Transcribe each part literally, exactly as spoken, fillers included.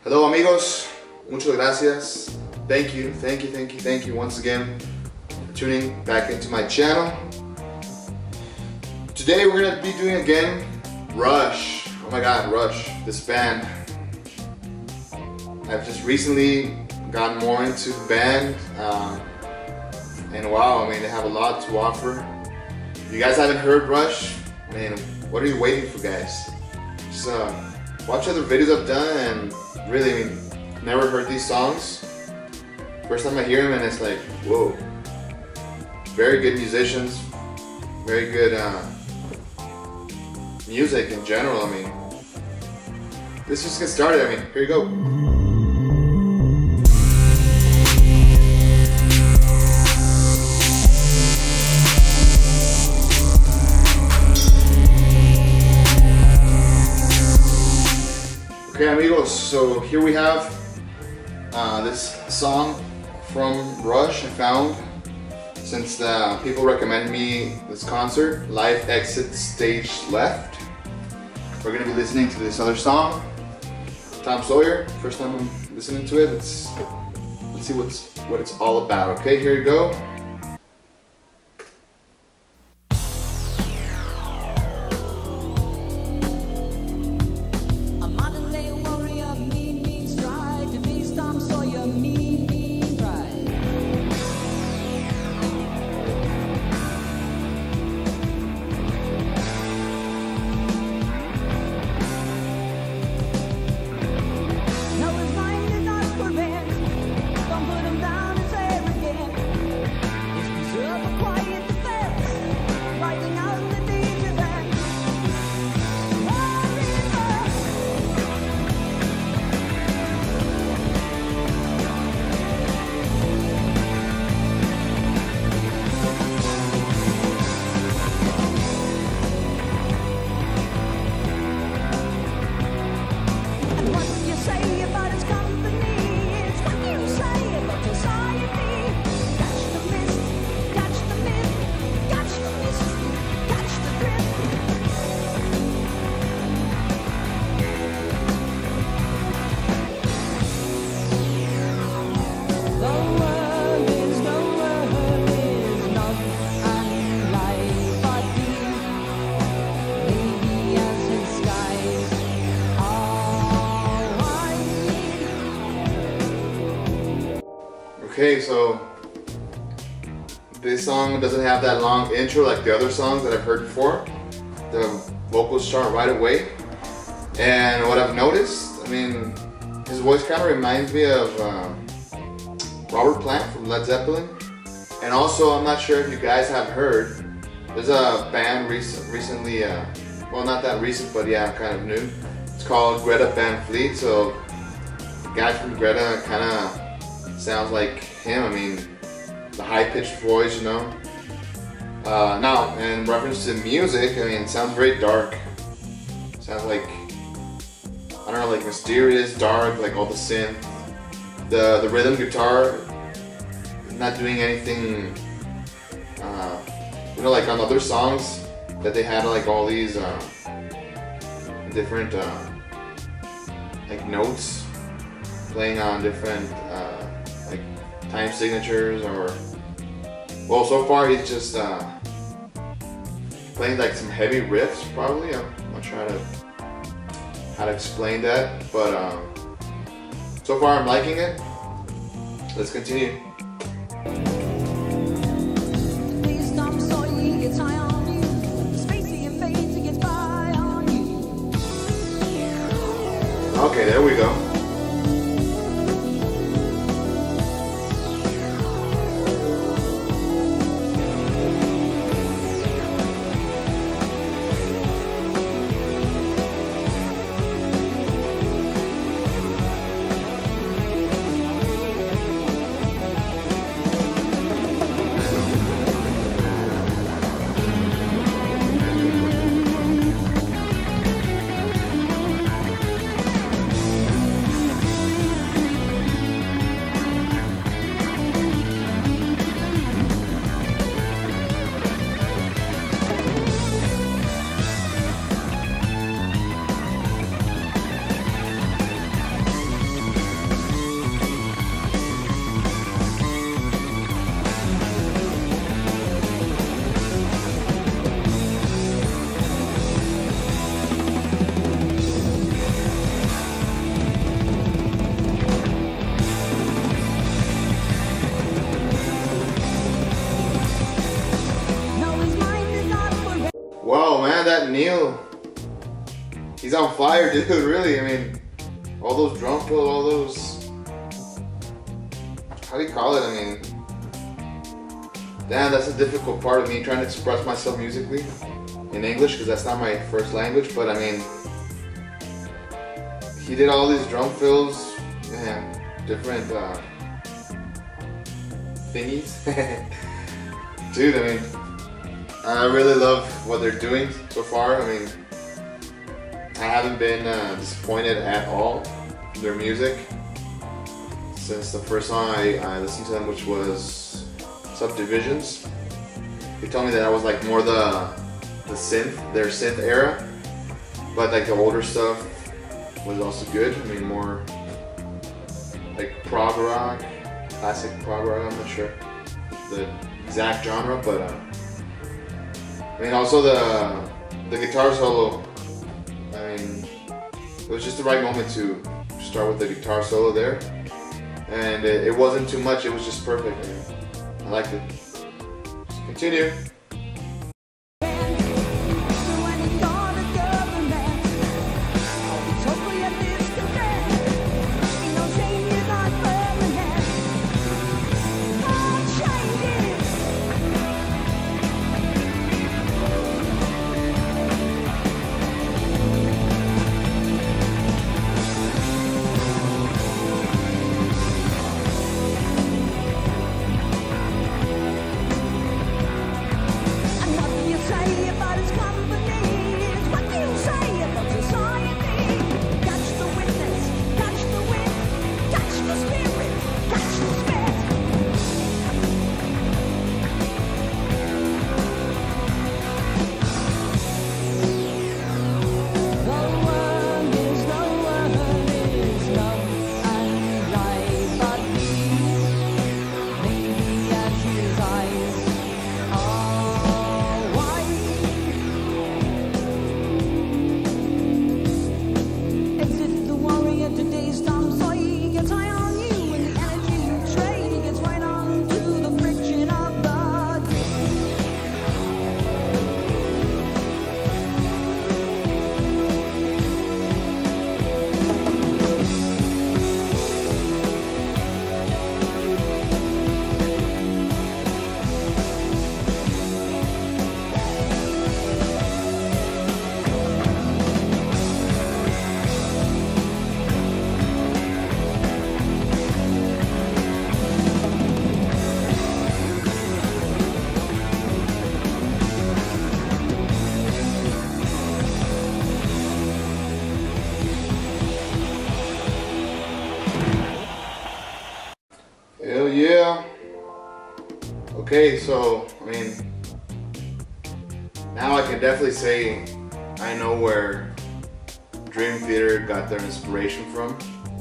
Hello amigos, muchas gracias. Thank you, thank you, thank you, thank you once again for tuning back into my channel. Today we're gonna be doing again Rush. Oh my god, Rush, this band. I've just recently gotten more into the band, um, and wow, I mean, they have a lot to offer. If you guys haven't heard Rush, I mean, what are you waiting for, guys? Just uh, watch other videos I've done, and really, I mean, never heard these songs. First time I hear them, and it's like, whoa. Very good musicians, very good uh, music in general. I mean, let's just get started. I mean, here you go. Okay amigos, so here we have uh, this song from Rush I found since uh, people recommended me this concert, Live Exit Stage Left. We're going to be listening to this other song, Tom Sawyer. First time I'm listening to it. Let's, let's see what's, what it's all about. Okay, here you go. Okay, so this song doesn't have that long intro like the other songs that I've heard before. The vocals start right away, and what I've noticed, I mean, his voice kind of reminds me of uh, Robert Plant from Led Zeppelin. And also, I'm not sure if you guys have heard, there's a band rec recently, uh, well, not that recent, but yeah, kind of new. It's called Greta Van Fleet. So the guy from Greta kind of sounds like him. I mean, the high-pitched voice, you know. Uh, now, in reference to music, I mean, it sounds very dark. It sounds like, I don't know, like mysterious, dark, like all the synth. The the rhythm guitar is not doing anything. Uh, you know, like on other songs that they had, like all these uh, different uh, like notes playing on different. Uh, like time signatures, or well, so far he's just uh, playing like some heavy riffs probably. I'm not sure how to how to explain that, but um, so far I'm liking it. Let's continue. Okay, there we go. Neil, he's on fire, dude, really. I mean, all those drum fills, all those, how do you call it? I mean, damn, that's a difficult part of me trying to express myself musically in English, because that's not my first language, but I mean, he did all these drum fills, man, different uh, thingies. Dude, I mean, I really love what they're doing so far. I mean, I haven't been uh, disappointed at all in their music since the first song I, I listened to them, which was Subdivisions. They told me that I was like more the the synth, their synth era, but like the older stuff was also good. I mean, more like prog rock, classic prog rock. I'm not sure the exact genre, but uh, I mean, also the the guitar solo. I mean, it was just the right moment to start with the guitar solo there, and it, it wasn't too much. It was just perfect. I mean, I liked it. Continue. Hell yeah. Okay, so, I mean, now I can definitely say I know where Dream Theater got their inspiration from.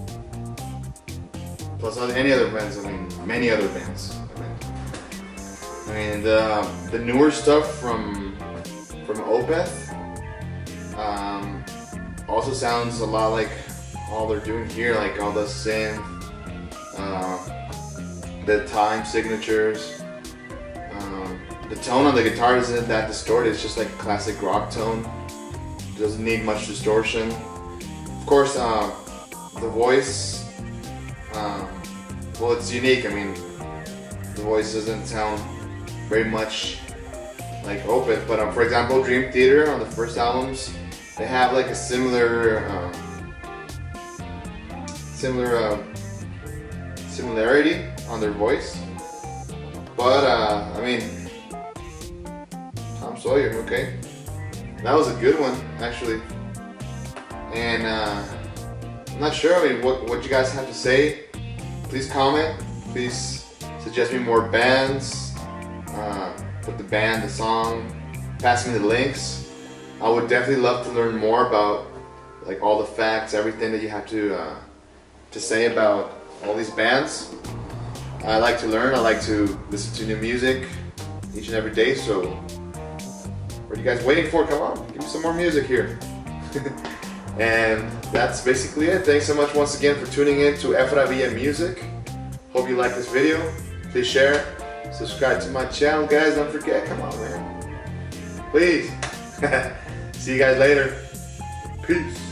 Plus any other bands, I mean, many other bands. I mean, I mean the, the newer stuff from, from Opeth um, also sounds a lot like all they're doing here, like all the synth, uh, the time signatures. Um, the tone on the guitar isn't that distorted, it's just like a classic rock tone. It doesn't need much distortion. Of course, uh, the voice, uh, well, it's unique. I mean, the voice doesn't sound very much like Opeth, but um, for example, Dream Theater on the first albums, they have like a similar, uh, similar uh, similarity on their voice. But uh, I mean, Tom Sawyer, okay, that was a good one actually. And uh, I'm not sure. I mean, what what you guys have to say? Please comment. Please suggest me more bands. Uh, put the band, the song. Pass me the links. I would definitely love to learn more about like all the facts, everything that you have to uh, to say about all these bands. I like to learn. I like to listen to new music each and every day. So, what are you guys waiting for? Come on, give me some more music here. And that's basically it. Thanks so much once again for tuning in to Efravia Music. Hope you like this video. Please share, subscribe to my channel, guys. Don't forget. Come on, man. Please. See you guys later. Peace.